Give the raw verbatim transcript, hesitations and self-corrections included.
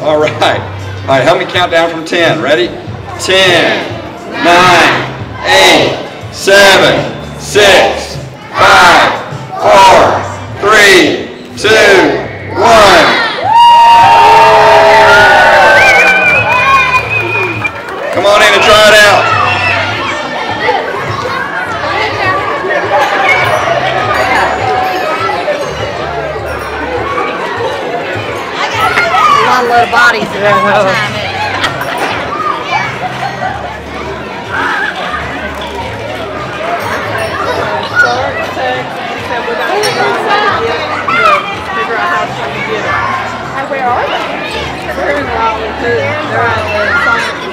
All right. All right, help me count down from ten. Ready? ten, nine, eight, seven, six, five, four, three, two, one. Come on in and try it out. A lot of little bodies at one time. Where are they? They're in Raleigh too. They're at the Sonic